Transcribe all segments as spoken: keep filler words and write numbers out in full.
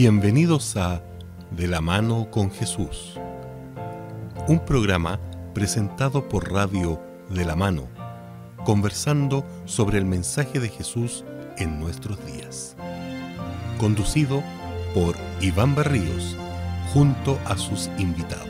Bienvenidos a De la mano con Jesús, un programa presentado por Radio De la Mano, conversando sobre el mensaje de Jesús en nuestros días. Conducido por Iván Berríos, junto a sus invitados.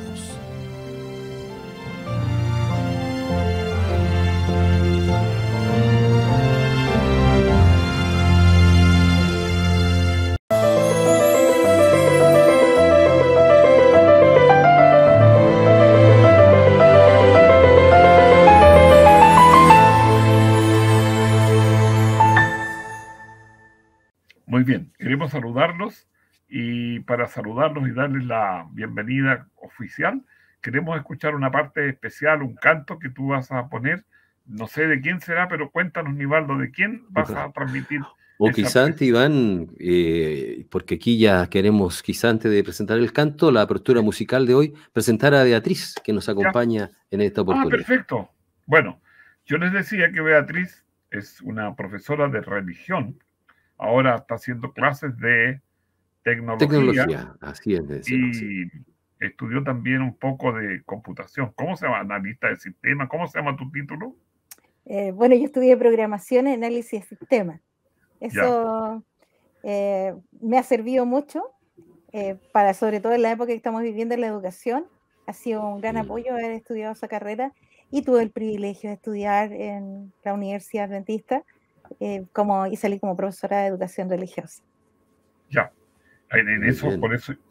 Muy bien, queremos saludarlos y para saludarlos y darles la bienvenida oficial, queremos escuchar una parte especial, un canto que tú vas a poner. No sé de quién será, pero cuéntanos, Nivaldo, de quién vas a transmitir. O quizá antes, Iván, eh, porque aquí ya queremos, quizá antes de presentar el canto, la apertura musical de hoy, presentar a Beatriz, que nos acompaña ya en esta oportunidad. Ah, perfecto. Bueno, yo les decía que Beatriz es una profesora de religión. Ahora está haciendo clases de tecnología. Tecnología, así es. Decirlo, y sí. Estudió también un poco de computación. ¿Cómo se llama? Analista de sistemas. ¿Cómo se llama tu título? Eh, bueno, yo estudié programación y análisis de sistemas. Eso eh, me ha servido mucho, eh, para, sobre todo en la época que estamos viviendo en la educación. Ha sido un gran apoyo haber estudiado esa carrera y tuve el privilegio de estudiar en la Universidad Adventista. Eh, como, y salí como profesora de educación religiosa. Ya, en, en eso, bien. Por eso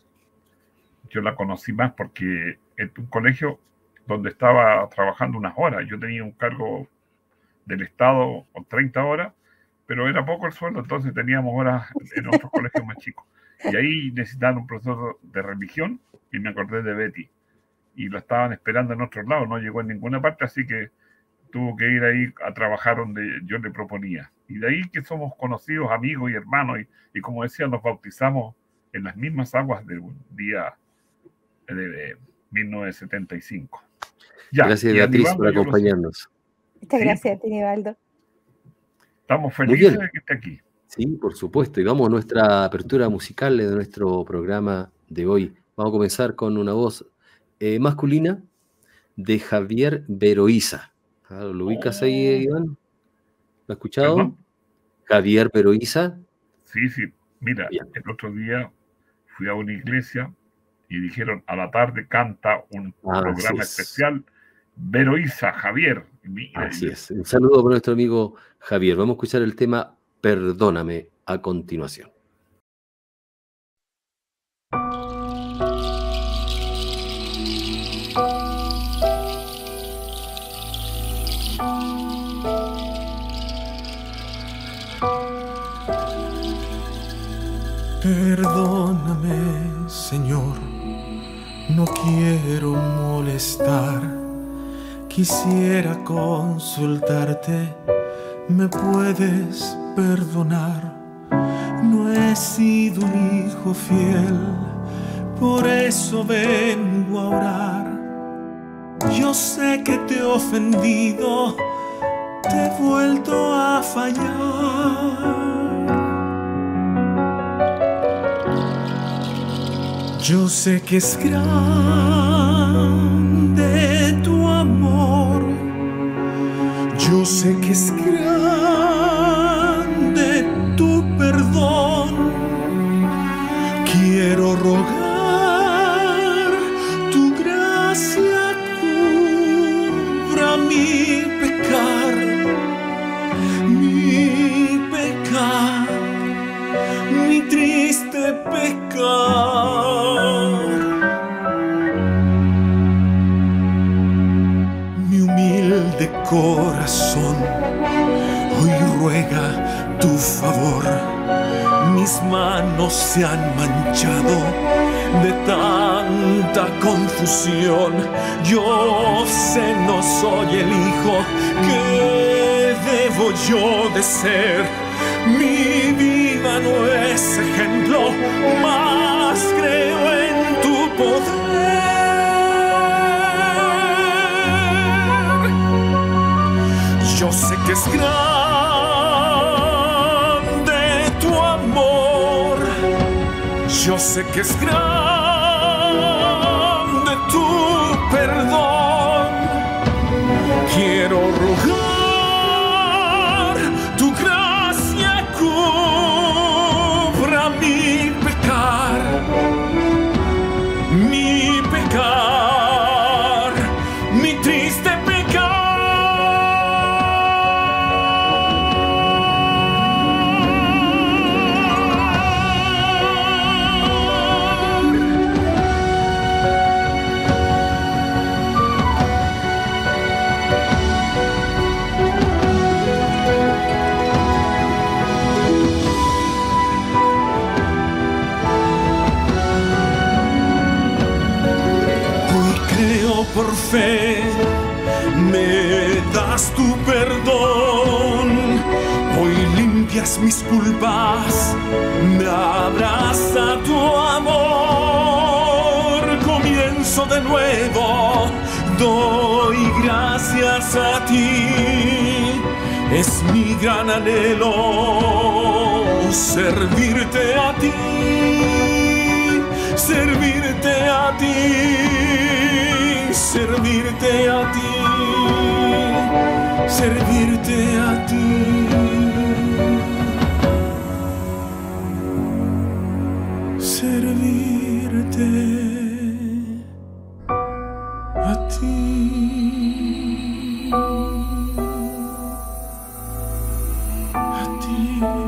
yo la conocí más, porque en un colegio donde estaba trabajando unas horas, yo tenía un cargo del Estado con treinta horas, pero era poco el sueldo, entonces teníamos horas en otros colegios más chicos. Y ahí necesitaban un profesor de religión y me acordé de Betty. Y lo estaban esperando en otro lado, no llegó en ninguna parte, así que tuvo que ir ahí a trabajar donde yo le proponía. Y de ahí que somos conocidos, amigos y hermanos. Y, y como decía, nos bautizamos en las mismas aguas de un día de, de mil novecientos setenta y cinco. Ya, gracias, Beatriz, por acompañarnos. Muchas ¿Sí? gracias a ti, Nivaldo. Estamos felices de que esté aquí. Sí, por supuesto. Y vamos a nuestra apertura musical de nuestro programa de hoy. Vamos a comenzar con una voz eh, masculina de Javier Beroiza. ¿Lo ubicas ahí, Iván? ¿Lo has escuchado? ¿Perdón? Javier Beroiza. Sí, sí. Mira, Bien. El otro día fui a una iglesia y dijeron, a la tarde canta un ah, programa especial. Beroiza, Javier. Mira, así es. Un saludo para nuestro amigo Javier. Vamos a escuchar el tema Perdóname a continuación. Perdóname, Señor, no quiero molestar. Quisiera consultarte, ¿me puedes perdonar? No he sido un hijo fiel, por eso vengo a orar. Yo sé que te he ofendido, te he vuelto a fallar. Yo sé que es grande tu amor, yo sé que es grande tu perdón. Quiero rogar tu gracia cubra mi pecar, mi pecar, mi triste pecar. De corazón, hoy ruega tu favor. Mis manos se han manchado de tanta confusión. Yo sé, no soy el hijo que debo yo de ser. Mi vida no es ejemplo, mas creo en tu poder. Yo sé que es grande tu amor, Yo sé que es grande tu perdón. Quiero rogar tu gracia cubra mi pecar, mi pecar, mi triste por fe, me das tu perdón. Hoy limpias mis culpas, me abraza tu amor. Comienzo de nuevo, doy gracias a ti. Es mi gran anhelo servirte a ti, servirte a ti. Servirte a ti, servirte a ti. Servirte a ti. A ti.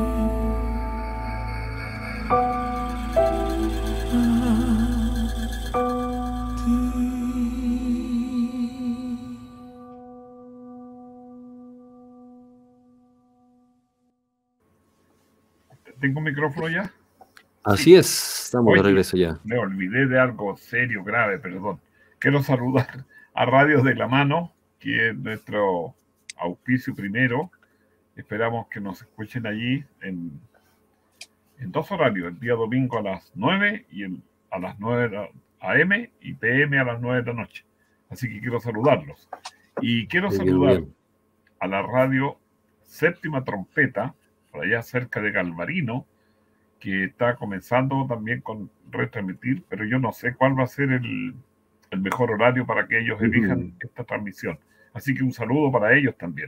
¿Tengo micrófono ya? Así sí. Es, estamos Oye, de regreso ya. Me olvidé de algo serio, grave, perdón. Quiero saludar a Radio de la Mano, que es nuestro auspicio primero. Esperamos que nos escuchen allí en, en dos horarios, el día domingo a las nueve y el, a las nueve a eme y pe eme a las nueve de la noche. Así que quiero saludarlos. Y quiero bien, saludar bien. a la radio Séptima Trompeta, por allá cerca de Galvarino, que está comenzando también con retransmitir, pero yo no sé cuál va a ser el, el mejor horario para que ellos elijan uh-huh. esta transmisión. Así que un saludo para ellos también.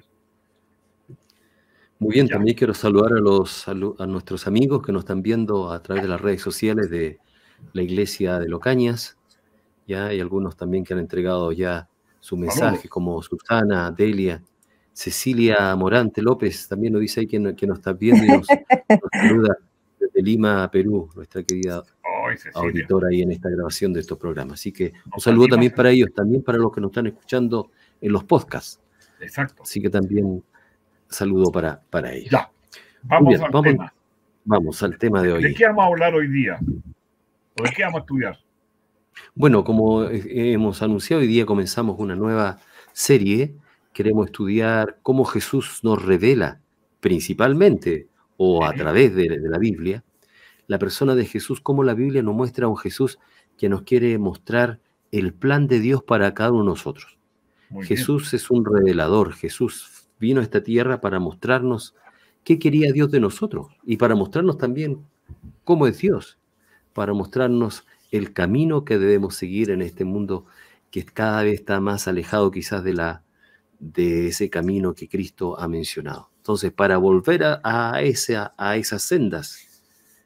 Muy bien, ya. También quiero saludar a, los, a, lo, a nuestros amigos que nos están viendo a través de las redes sociales de la Iglesia de Locañas. Ya hay algunos también que han entregado ya su mensaje, Saludos. Como Susana, Delia, Cecilia Morante López, también nos dice ahí que, que nos está viendo y nos, nos saluda desde Lima, Perú, nuestra querida oh, auditora ahí en esta grabación de estos programas. Así que un saludo también para ellos, también para los que nos están escuchando en los podcasts. Exacto. Así que también saludo para, para ellos. Ya, vamos bien, al vamos, tema. Vamos al tema de hoy. ¿De qué vamos a hablar hoy día? ¿O de qué vamos a estudiar? Bueno, como hemos anunciado, hoy día comenzamos una nueva serie. Queremos estudiar cómo Jesús nos revela, principalmente, o a través de, de la Biblia, la persona de Jesús, cómo la Biblia nos muestra a un Jesús que nos quiere mostrar el plan de Dios para cada uno de nosotros. Muy Jesús bien. Es un revelador. Jesús vino a esta tierra para mostrarnos qué quería Dios de nosotros y para mostrarnos también cómo es Dios, para mostrarnos el camino que debemos seguir en este mundo que cada vez está más alejado quizás de la de ese camino que Cristo ha mencionado. Entonces, para volver a, a, esa, a esas sendas,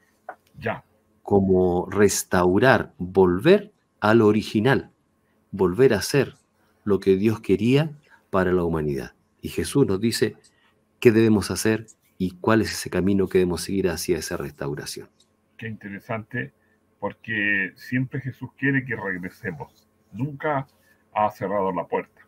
ya. Como restaurar, volver al original, volver a hacer lo que Dios quería para la humanidad. Y Jesús nos dice qué debemos hacer y cuál es ese camino que debemos seguir hacia esa restauración. Qué interesante, porque siempre Jesús quiere que regresemos. Nunca ha cerrado la puerta.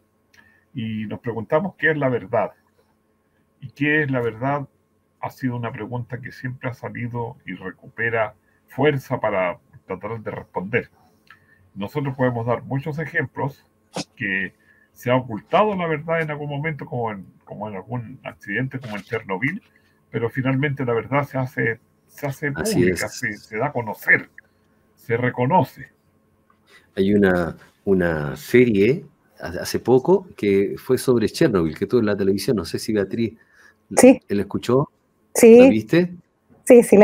Y nos preguntamos qué es la verdad. ¿Y qué es la verdad? Ha sido una pregunta que siempre ha salido y recupera fuerza para tratar de responder. Nosotros podemos dar muchos ejemplos que se ha ocultado la verdad en algún momento, como en, como en algún accidente como en Chernobyl, pero finalmente la verdad se hace, se hace pública, se, se da a conocer, se reconoce. Hay una, una serie hace poco que fue sobre Chernobyl, que estuvo en la televisión, no sé si Beatriz sí. ¿la escuchó? Sí. ¿La viste? Sí, sí la vi.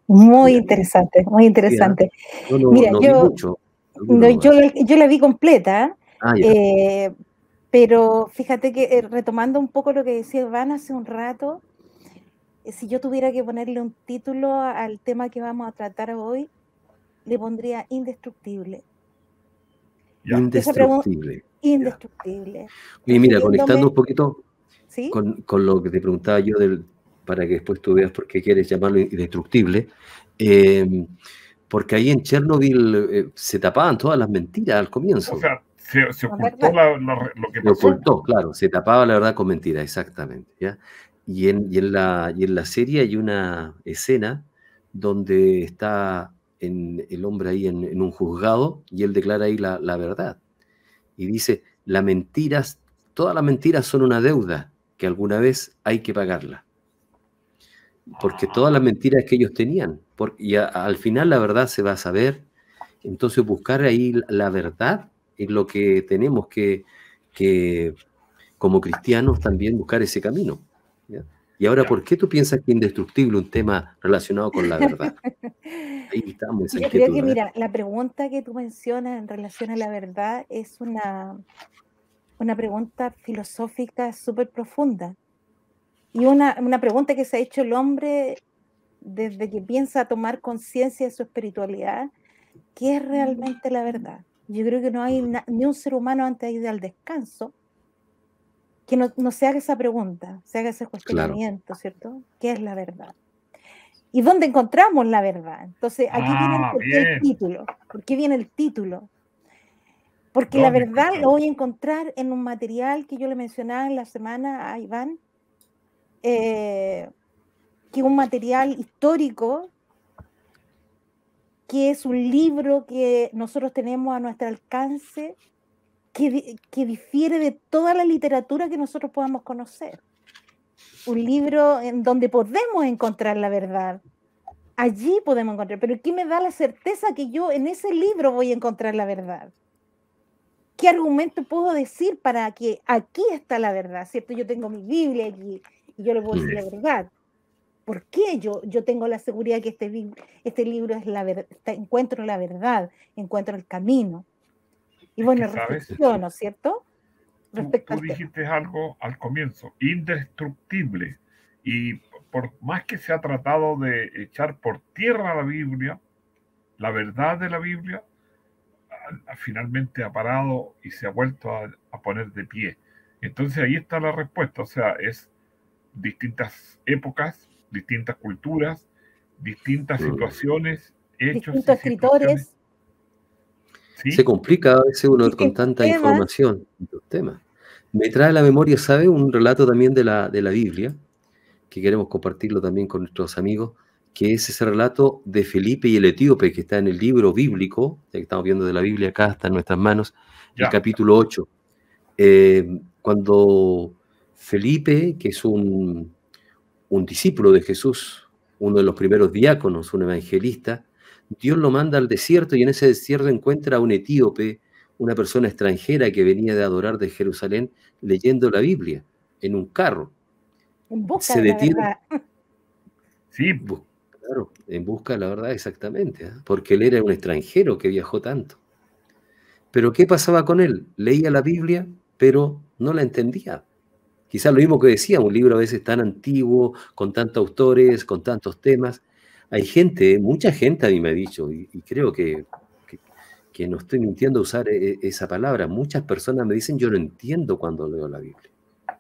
Muy Ya. interesante, muy Ya. interesante. No, no, Mira, no vi yo, mucho. no, Alguno yo, nomás. la, yo la vi completa, Ah, ya. eh, pero fíjate que eh, retomando un poco lo que decía Iván hace un rato, eh, si yo tuviera que ponerle un título a- al tema que vamos a tratar hoy, le pondría indestructible. Ya. Esa pregunta, Indestructible. Ya. indestructible. Oye, mira, conectando Refiriéndome, un poquito ¿sí? con, con lo que te preguntaba yo del, para que después tú veas por qué quieres llamarlo indestructible, eh, porque ahí en Chernobyl eh, se tapaban todas las mentiras al O comienzo. sea, se, se La ocultó verdad. la- la- lo que Se pasó. ocultó, claro, se tapaba la verdad con mentiras, exactamente. ¿Ya? Y, en, y, en la, y en la serie hay una escena donde está en, el hombre ahí en, en un juzgado y él declara ahí la, la verdad. Y dice, las mentiras, todas las mentiras son una deuda que alguna vez hay que pagarla. Porque todas las mentiras que ellos tenían, por, y a, al final la verdad se va a saber, entonces buscar ahí la verdad es lo que tenemos que, que como cristianos también buscar ese camino. ¿Ya? Y ahora, Ya. ¿por qué tú piensas que indestructible un tema relacionado con la verdad? Ahí estamos, esa Yo creo que, inquietud. ¿Eh? mira, la pregunta que tú mencionas en relación a la verdad es una, una pregunta filosófica súper profunda. Y una, una pregunta que se ha hecho el hombre desde que piensa tomar conciencia de su espiritualidad, ¿qué es realmente la verdad? Yo creo que no hay na- ni un ser humano antes de ir al descanso que no, no se haga esa pregunta, se haga ese Claro, cuestionamiento, ¿cierto? ¿Qué es la verdad? ¿Y dónde encontramos la verdad? Entonces, aquí viene el, Ah, ¿por qué el bien. título? ¿Por qué viene el título? Porque la ¿Dónde verdad lo encontramos? voy a encontrar en un material que yo le mencionaba en la semana a Iván, eh, que es un material histórico, que es un libro que nosotros tenemos a nuestro alcance, que, di- que difiere de toda la literatura que nosotros podamos conocer. Un libro en donde podemos encontrar la verdad. Allí podemos encontrar, pero ¿qué me da la certeza que yo en ese libro voy a encontrar la verdad? ¿Qué argumento puedo decir para que aquí está la verdad? ¿Cierto? Yo tengo mi Biblia aquí y yo le puedo decir mm, la verdad. ¿Por qué yo, yo tengo la seguridad que este, bi- este libro es la verdad? Encuentro la verdad, encuentro el camino. Y Es que, bueno, ¿sabes? reflexiono, ¿cierto? Tú, Respecto tú al tema. dijiste algo al comienzo, indestructible. Y por más que se ha tratado de echar por tierra la Biblia, la verdad de la Biblia, a- a- finalmente ha parado y se ha vuelto a, a poner de pie. Entonces ahí está la respuesta. O sea, es distintas épocas, distintas culturas, distintas mm. situaciones, hechos y Distintos situaciones. escritores, Se ¿Sí? complica a veces uno con distintos tanta temas. información, distintos temas. Me trae a la memoria, ¿sabe? Un relato también de la, de la Biblia, que queremos compartirlo también con nuestros amigos, que es ese relato de Felipe y el etíope, que está en el libro bíblico, ya que estamos viendo de la Biblia acá, está en nuestras manos, el Ya. capítulo ocho. Eh, cuando Felipe, que es un, un discípulo de Jesús, uno de los primeros diáconos, un evangelista, Dios lo manda al desierto y en ese desierto encuentra a un etíope, una persona extranjera que venía de adorar de Jerusalén, leyendo la Biblia en un carro. En busca Se de la detiene, verdad. Sí, bus- claro, en busca de la verdad exactamente, ¿eh? Porque él era un extranjero que viajó tanto. Pero ¿qué pasaba con él? Leía la Biblia, pero no la entendía. Quizás lo mismo que decía, un libro a veces tan antiguo, con tantos autores, con tantos temas. Hay gente, mucha gente a mí me ha dicho, y, y creo que, que, que no estoy mintiendo usar e- e- esa palabra, muchas personas me dicen, yo no entiendo cuando leo la Biblia.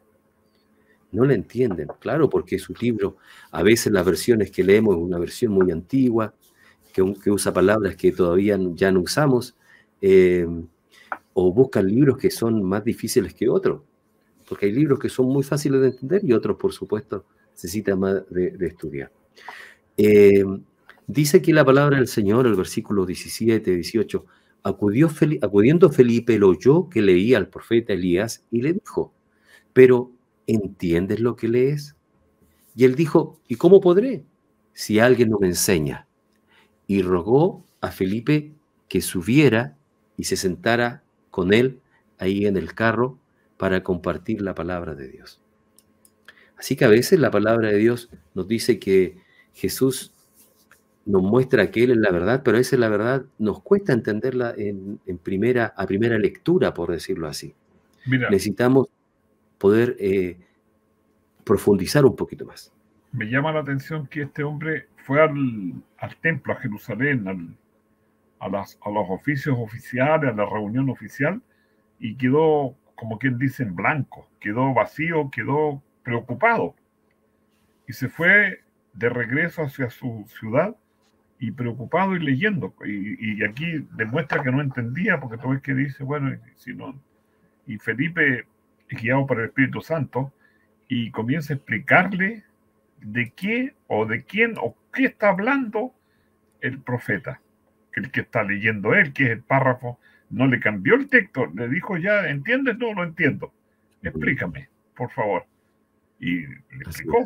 No la entienden, claro, porque su libro, a veces las versiones que leemos es una versión muy antigua, que, un- que usa palabras que todavía no- ya no usamos, eh, o buscan libros que son más difíciles que otros. Porque hay libros que son muy fáciles de entender y otros, por supuesto, necesitan más de, de estudiar. Eh, dice aquí la palabra del Señor, el versículo diecisiete, dieciocho, acudió Fel- acudiendo Felipe, lo oyó que leía al profeta Elías y le dijo, pero ¿entiendes lo que lees? Y él dijo, ¿y cómo podré si alguien no me enseña? Y rogó a Felipe que subiera y se sentara con él ahí en el carro para compartir la palabra de Dios. Así que a veces la palabra de Dios nos dice que Jesús nos muestra que Él es la verdad, pero a veces la verdad nos cuesta entenderla en, en primera, a primera lectura, por decirlo así. Mira, Necesitamos poder eh, profundizar un poquito más. me llama la atención que este hombre fue al, al templo, a Jerusalén, al, a, las, a los oficios oficiales, a la reunión oficial, y quedó, como quien dice, en blanco, quedó vacío, quedó preocupado. Y se fue de regreso hacia su ciudad y preocupado y leyendo. Y, y aquí demuestra que no entendía, porque tú ves que dice, bueno, si no. Y Felipe, guiado por el Espíritu Santo, y comienza a explicarle de qué o de quién o qué está hablando el profeta, el que está leyendo él, que es el párrafo. No le cambió el texto, le dijo ya, ¿entiendes? No, no entiendo. Explícame, por favor. Y le explicó.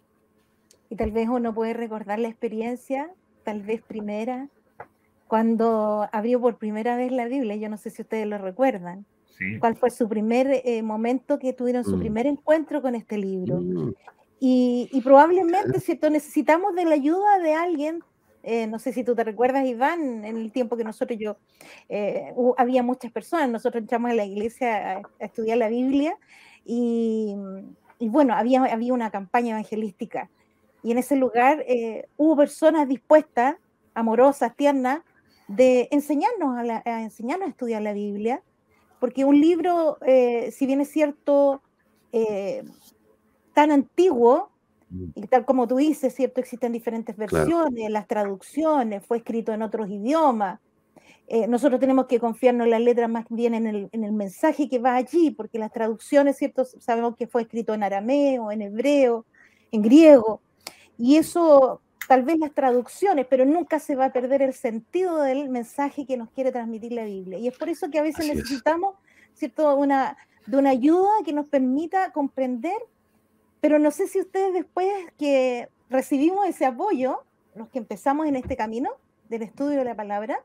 Y tal vez uno puede recordar la experiencia, tal vez primera, cuando abrió por primera vez la Biblia. Yo no sé si ustedes lo recuerdan. Sí. ¿Cuál fue su primer eh, momento que tuvieron su Mm. primer encuentro con este libro? Mm, Y, y probablemente, ¿cierto? Necesitamos de la ayuda de alguien. Eh, no sé si tú te recuerdas, Iván, en el tiempo que nosotros, yo, eh, hu- había muchas personas, nosotros entramos a la iglesia a, a estudiar la Biblia y, y bueno, había, había una campaña evangelística y en ese lugar eh, hubo personas dispuestas, amorosas, tiernas, de enseñarnos a, la- a enseñarnos a estudiar la Biblia, porque un libro, eh, si bien es cierto, eh, tan antiguo, mm, y tal como tú dices, ¿cierto? Existen diferentes claro. versiones, las traducciones, fue escrito en otros idiomas. Eh, nosotros tenemos que confiarnos en las letras más bien en el, en el mensaje que va allí, porque las traducciones, ¿cierto? Sabemos que fue escrito en arameo, en hebreo, en griego, y eso, tal vez las traducciones, pero nunca se va a perder el sentido del mensaje que nos quiere transmitir la Biblia. Y es por eso que a veces Así es. necesitamos, ¿cierto? Una, de una ayuda que nos permita comprender. Pero no sé si ustedes después que recibimos ese apoyo, los que empezamos en este camino del estudio de la palabra,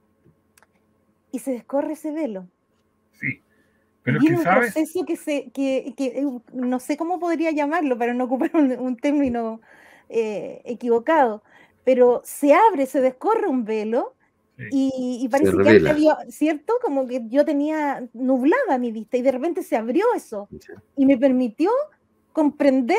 y se descorre ese velo. Sí. Pero es Viene que, un ¿sabes? proceso que, se, que, que eh, no sé cómo podría llamarlo para no ocupar un, un término eh, equivocado, pero se abre, se descorre un velo Sí. y, y Se parece que antes revela. había, ¿cierto? Como que yo tenía nublada mi vista y de repente se abrió eso y me permitió comprender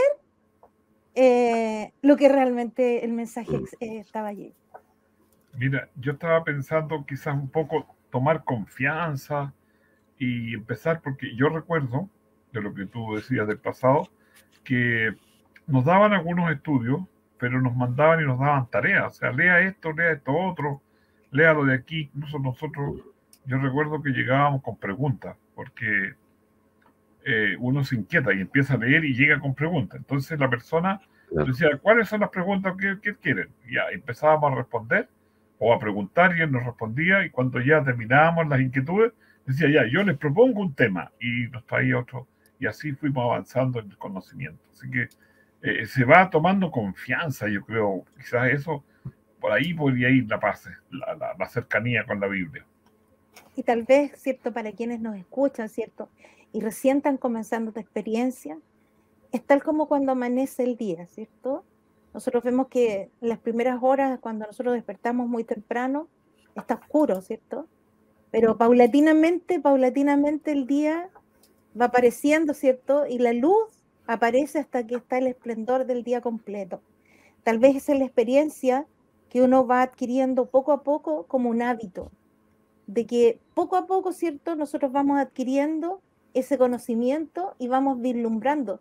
eh, lo que realmente el mensaje ex- eh, estaba allí. Mira, yo estaba pensando quizás un poco tomar confianza y empezar, porque yo recuerdo, de lo que tú decías del pasado, que nos daban algunos estudios, pero nos mandaban y nos daban tareas. O sea, lea esto, lea esto otro, lea lo de aquí. Incluso nosotros, yo recuerdo que llegábamos con preguntas, porque eh, uno se inquieta y empieza a leer y llega con preguntas. Entonces la persona Claro. decía, ¿cuáles son las preguntas que, que quieren? Y ya empezábamos a responder o a preguntar y él nos respondía, y cuando ya terminábamos las inquietudes, decía, ya, yo les propongo un tema y nos traía otro, y así fuimos avanzando en el conocimiento. Así que eh, se va tomando confianza, yo creo, quizás eso, por ahí podría ir la paz, la, la, la cercanía con la Biblia. Y tal vez, ¿cierto? Para quienes nos escuchan, ¿cierto? Y recién están comenzando tu experiencia, es tal como cuando amanece el día, ¿cierto? Nosotros vemos que en las primeras horas, cuando nosotros despertamos muy temprano, está oscuro, ¿cierto? Pero paulatinamente, paulatinamente el día va apareciendo, ¿cierto? Y la luz aparece hasta que está el esplendor del día completo. Tal vez esa es la experiencia que uno va adquiriendo poco a poco como un hábito, de que poco a poco, ¿cierto? Nosotros vamos adquiriendo ese conocimiento y vamos vislumbrando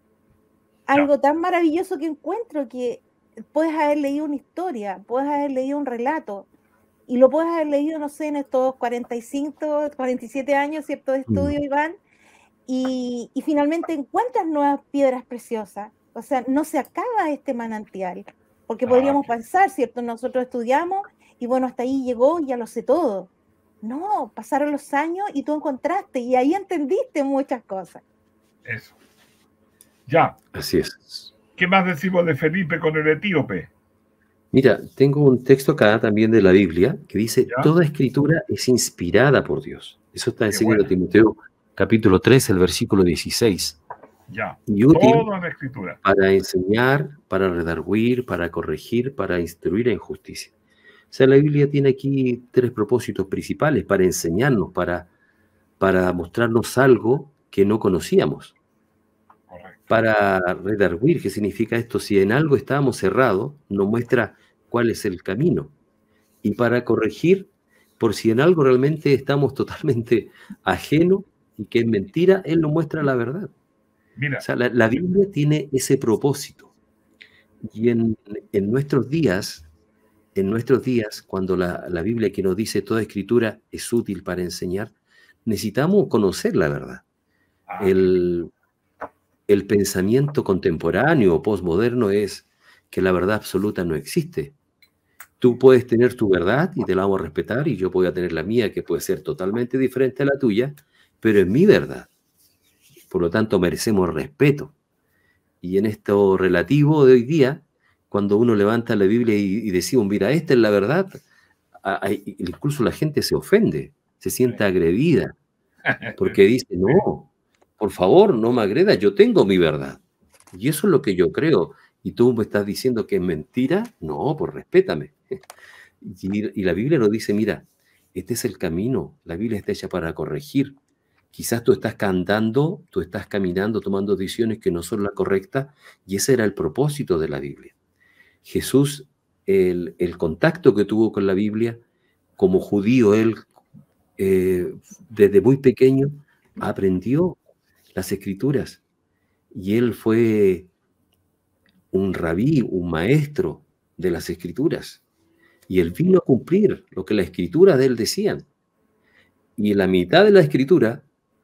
algo tan maravilloso que encuentro, que puedes haber leído una historia, puedes haber leído un relato, y lo puedes haber leído, no sé, en estos cuarenta y cinco, cuarenta y siete años, ¿cierto?, de estudio, Mm. Iván, y, y finalmente encuentras nuevas piedras preciosas. O sea, no se acaba este manantial, porque Ah, podríamos qué- pensar, ¿cierto? Nosotros estudiamos y bueno, hasta ahí llegó, ya lo sé todo. No, pasaron los años y tú encontraste, y ahí entendiste muchas cosas. Eso. Ya, Así es. ¿qué más decimos de Felipe con el etíope? Mira, tengo un texto acá también de la Biblia que dice, ¿Ya? toda escritura es inspirada por Dios. Eso está en Qué segundo bueno. Timoteo, capítulo tres, el versículo dieciséis. Ya. Y útil Toda la escritura. para enseñar, para redarguir, para corregir, para instruir en justicia. O sea, la Biblia tiene aquí tres propósitos principales: para enseñarnos, para, para mostrarnos algo que no conocíamos. Correcto. Para redarguir, ¿qué significa esto? Si en algo estábamos cerrados, nos muestra cuál es el camino. Y para corregir, por si en algo realmente estamos totalmente ajenos y que es mentira, Él nos muestra la verdad. Mira, O sea, la, la Biblia tiene ese propósito. Y en, en nuestros días, en nuestros días, cuando la, la Biblia que nos dice toda escritura es útil para enseñar, necesitamos conocer la verdad. ah, El, el pensamiento contemporáneo o postmoderno es que la verdad absoluta no existe. Tú puedes tener tu verdad y te la vamos a respetar, y yo voy a tener la mía, que puede ser totalmente diferente a la tuya, pero es mi verdad. Por lo tanto, merecemos respeto. Y en esto relativo de hoy día, cuando uno levanta la Biblia y, y decimos, mira, esta es la verdad, a- a- incluso la gente se ofende, se siente agredida, porque dice, no, por favor, no me agredas, yo tengo mi verdad. Y eso es lo que yo creo. Y tú me estás diciendo que es mentira. No, pues respétame. Y, y la Biblia nos dice, mira, este es el camino. La Biblia está hecha para corregir. Quizás tú estás cantando, tú estás caminando, tomando decisiones que no son las correctas, y ese era el propósito de la Biblia. Jesús, el, el contacto que tuvo con la Biblia, como judío, él eh, desde muy pequeño aprendió las escrituras, y él fue un rabí, un maestro de las escrituras, y él vino a cumplir lo que las escrituras de él decían. Y la mitad de la escritura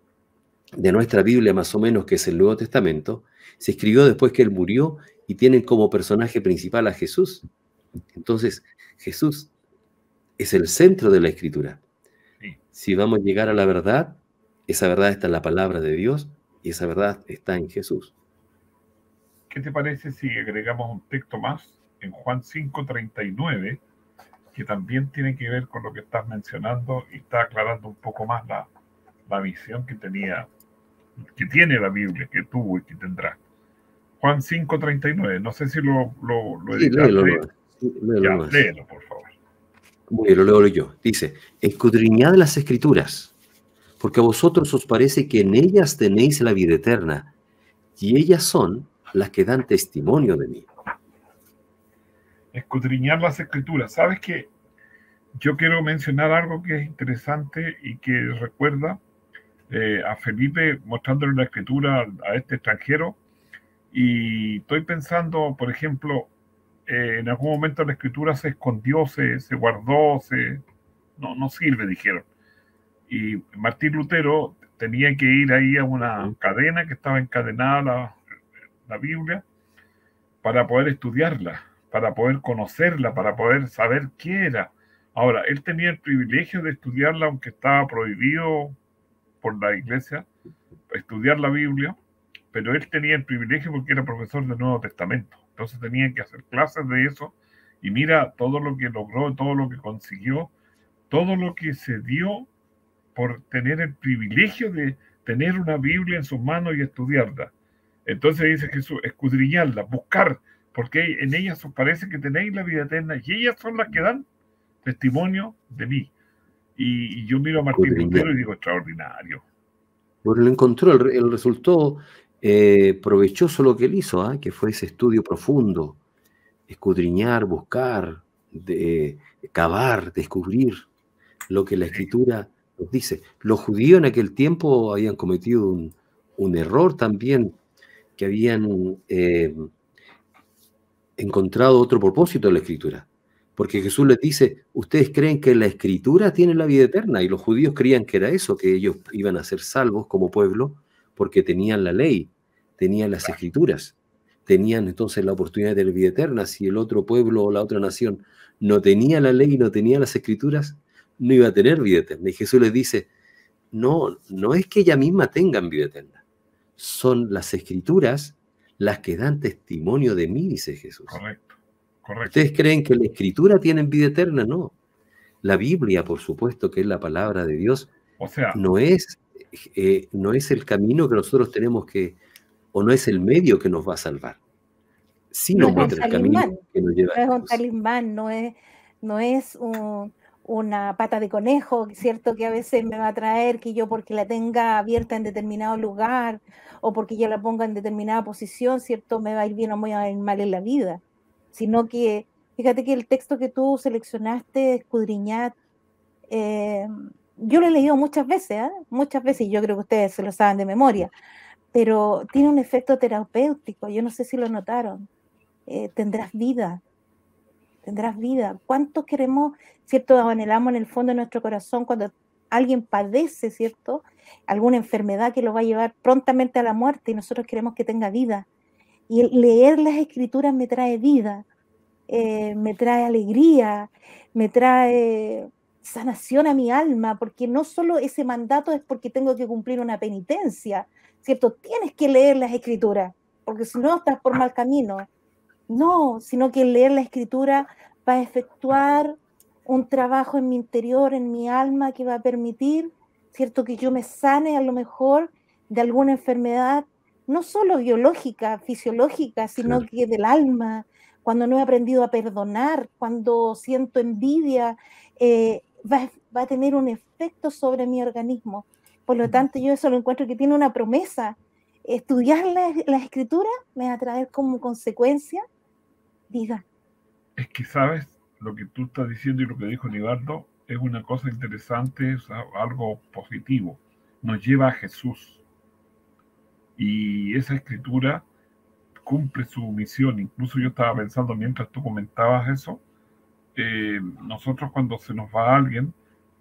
de nuestra Biblia, más o menos, que es el Nuevo Testamento, se escribió después que él murió, y tienen como personaje principal a Jesús. Entonces, Jesús es el centro de la escritura. sí. Si vamos a llegar a la verdad, esa verdad está en la palabra de Dios, y esa verdad está en Jesús. ¿Qué te parece si agregamos un texto más en Juan cinco treinta y nueve, que también tiene que ver con lo que estás mencionando y está aclarando un poco más la, la visión que tenía, que tiene la Biblia, que tuvo y que tendrá? Juan cinco treinta y nueve, no sé si lo, lo, lo Sí, editaste. léelo, no, sí, léelo Ya, nomás. léelo, por favor. Muy bien, lo leo yo. Dice, escudriñad las escrituras, porque a vosotros os parece que en ellas tenéis la vida eterna, y ellas son las que dan testimonio de mí. Escudriñar las escrituras. ¿Sabes qué? Yo quiero mencionar algo que es interesante y que recuerda eh, a Felipe mostrándole la escritura a, a este extranjero. Y estoy pensando, por ejemplo, eh, en algún momento la escritura se escondió, se, se guardó, se, no, no sirve, dijeron. Y Martín Lutero tenía que ir ahí a una cadena que estaba encadenada la, la Biblia para poder estudiarla, para poder conocerla, para poder saber qué era. Ahora, él tenía el privilegio de estudiarla, aunque estaba prohibido por la iglesia estudiar la Biblia, pero él tenía el privilegio porque era profesor del Nuevo Testamento. Entonces tenía que hacer clases de eso, y mira todo lo que logró, todo lo que consiguió, todo lo que se dio por tener el privilegio de tener una Biblia en sus manos y estudiarla. Entonces dice Jesús, escudriñarla, buscar, porque en ellas os parece que tenéis la vida eterna, y ellas son las que dan testimonio de mí. Y, y yo miro a Martín Escudriñar. Lutero y digo, extraordinario. Bueno, lo encontró, el, el resultó eh, provechoso lo que él hizo, ¿ah? Que fue ese estudio profundo, escudriñar, buscar, de, cavar, descubrir lo que la Escritura nos dice. Los judíos en aquel tiempo habían cometido un, un error también, que habían eh, encontrado otro propósito en la Escritura. Porque Jesús les dice, ustedes creen que la Escritura tiene la vida eterna, y los judíos creían que era eso, que ellos iban a ser salvos como pueblo porque tenían la ley, tenían las Escrituras, tenían entonces la oportunidad de la vida eterna. Si el otro pueblo o la otra nación no tenía la ley y no tenía las Escrituras, no iba a tener vida eterna. Y Jesús les dice, no, no es que ella misma tengan vida eterna, son las Escrituras las que dan testimonio de mí, dice Jesús. Correcto, correcto. ¿Ustedes creen que la Escritura tiene vida eterna? No. La Biblia, por supuesto, que es la palabra de Dios, O sea, no es, eh, no es el camino que nosotros tenemos que, o no es el medio que nos va a salvar, sí No nos es un muestra el camino talismán, que nos lleva no a es un Jesús. talismán, no es, no es un- una pata de conejo, ¿cierto? Que a veces me va a traer que yo porque la tenga abierta en determinado lugar o porque yo la ponga en determinada posición, ¿cierto? Me va a ir bien o me va a ir mal en la vida. Sino que, fíjate que el texto que tú seleccionaste, escudriñar, eh, yo lo he leído muchas veces, ¿ah? Muchas veces, y yo creo que ustedes se lo saben de memoria, pero tiene un efecto terapéutico, yo no sé si lo notaron. Eh, tendrás vida, tendrás vida. ¿Cuántos queremos, cierto, anhelamos en el fondo de nuestro corazón cuando alguien padece, cierto, alguna enfermedad que lo va a llevar prontamente a la muerte y nosotros queremos que tenga vida? Y el leer las escrituras me trae vida, eh, me trae alegría, me trae sanación a mi alma, porque no solo ese mandato es porque tengo que cumplir una penitencia, ¿cierto? Tienes que leer las escrituras, porque si no estás por mal camino. No, sino que el leer la escritura va a efectuar un trabajo en mi interior, en mi alma, que va a permitir, ¿cierto?, que yo me sane a lo mejor de alguna enfermedad, no solo biológica, fisiológica, sino Claro. que del alma, cuando no he aprendido a perdonar, cuando siento envidia, eh, va, va a tener un efecto sobre mi organismo. Por lo tanto, yo eso lo encuentro que tiene una promesa. Estudiar la, la escritura me va a traer como consecuencia vida. Es que sabes, lo que tú estás diciendo y lo que dijo Nivaldo es una cosa interesante, es algo positivo. Nos lleva a Jesús. Y esa escritura cumple su misión. Incluso yo estaba pensando mientras tú comentabas eso, eh, nosotros cuando se nos va alguien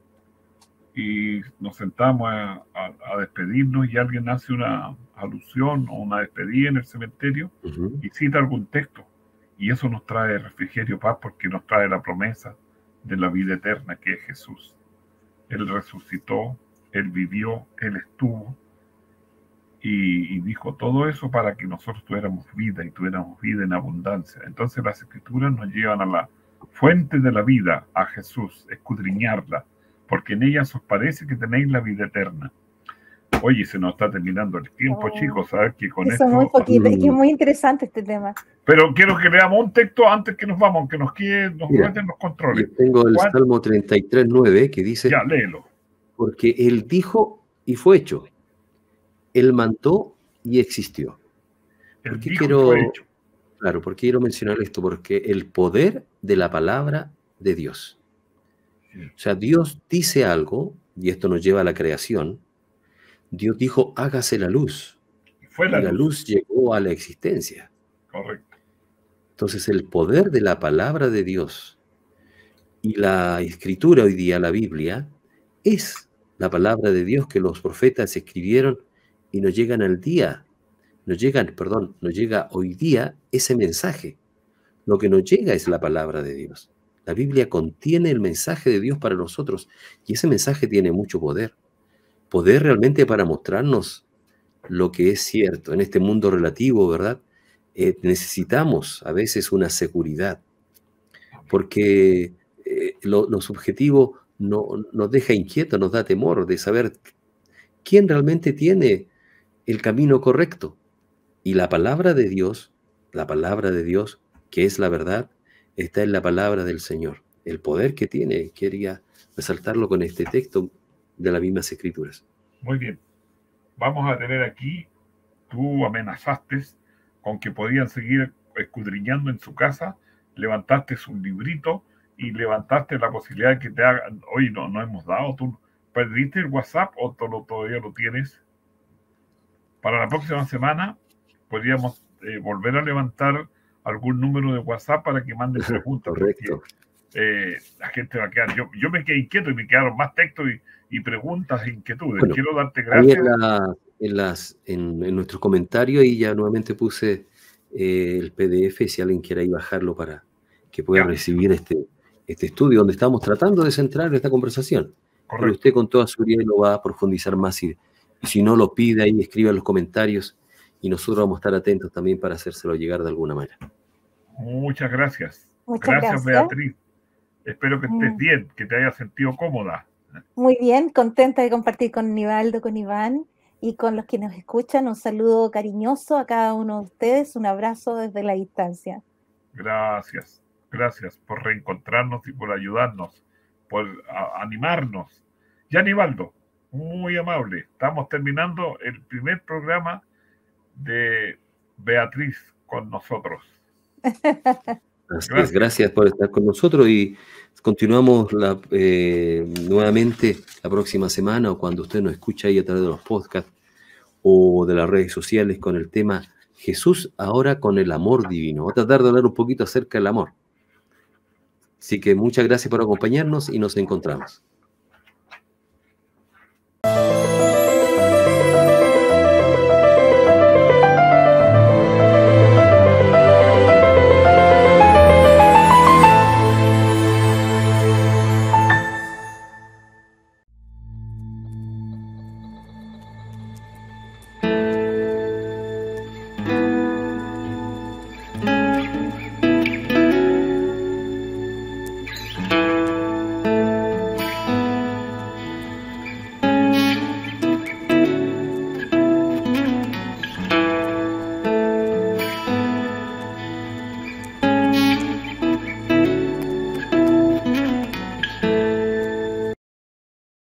y nos sentamos a, a, a despedirnos y alguien hace una alusión o una despedida en el cementerio Uh-huh. y cita algún texto, y eso nos trae refrigerio, paz, porque nos trae la promesa de la vida eterna que es Jesús. Él resucitó, Él vivió, Él estuvo y, y dijo todo eso para que nosotros tuviéramos vida y tuviéramos vida en abundancia. Entonces las escrituras nos llevan a la fuente de la vida, a Jesús, escudriñarla, porque en ellas os parece que tenéis la vida eterna. Oye, se nos está terminando el tiempo, Oh, chicos, ¿sabes? Que con eso esto... es muy poquito, es que es muy interesante este tema. Pero quiero que leamos un texto antes que nos vamos, aunque nos queden, nos Mira, meten los controles. yo tengo el Juan, Salmo treinta y tres, nueve, que dice, ya, léelo. porque Él dijo y fue hecho, Él mandó y existió. El ¿Por qué dijo y quiero, fue hecho. claro, ¿por qué quiero mencionar esto? Porque el poder de la palabra de Dios. Sí. O sea, Dios dice algo, y esto nos lleva a la creación. Dios dijo, hágase la luz. Y fue la y la luz. luz llegó a la existencia. Correcto. Entonces, el poder de la palabra de Dios y la escritura hoy día, la Biblia, es la palabra de Dios que los profetas escribieron y nos llegan al día, nos llegan, perdón, nos llega hoy día ese mensaje. Lo que nos llega es la palabra de Dios. La Biblia contiene el mensaje de Dios para nosotros y ese mensaje tiene mucho poder. Poder realmente para mostrarnos lo que es cierto. En este mundo relativo, ¿verdad? Eh, necesitamos a veces una seguridad, porque eh, lo, lo subjetivo no, nos deja inquietos, nos da temor de saber quién realmente tiene el camino correcto. Y la palabra de Dios, la palabra de Dios, que es la verdad, está en la palabra del Señor. El poder que tiene, quería resaltarlo con este texto de las mismas Escrituras. Muy bien. Vamos a tener aquí, tú amenazaste con que podían seguir escudriñando en su casa, levantaste un librito y levantaste la posibilidad de que te hagan, oye, no, no hemos dado, tú perdiste el WhatsApp o todo, todavía lo tienes. Para la próxima semana podríamos eh, volver a levantar algún número de WhatsApp para que manden preguntas. Correcto. Porque, eh, la gente va a quedar, yo, yo me quedé inquieto y me quedaron más textos y, y preguntas e inquietudes. Bueno, quiero darte ahí gracias. en, la, en, las, en, en nuestros comentarios y ya nuevamente puse eh, el P D F si alguien quiere ahí bajarlo para que pueda Ya. recibir este, este estudio donde estamos tratando de centrar esta conversación. Pero Correcto. usted con toda seguridad lo va a profundizar más y, y si no lo pide ahí, escriba en los comentarios y nosotros vamos a estar atentos también para hacérselo llegar de alguna manera. Muchas gracias. Muchas gracias, gracias. Beatriz. Espero que estés Mm. bien, que te hayas sentido cómoda. Muy bien, contenta de compartir con Nivaldo, con Iván, y con los que nos escuchan, un saludo cariñoso a cada uno de ustedes, un abrazo desde la distancia. Gracias, gracias por reencontrarnos y por ayudarnos, por a, animarnos. Y Aníbaldo, muy amable, estamos terminando el primer programa de Beatriz con nosotros. Así gracias. Es, gracias por estar con nosotros y continuamos la, eh, nuevamente la próxima semana o cuando usted nos escucha ahí a través de los podcasts o de las redes sociales con el tema Jesús ahora con el amor divino. Voy a tratar de hablar un poquito acerca del amor. Así que muchas gracias por acompañarnos y nos encontramos.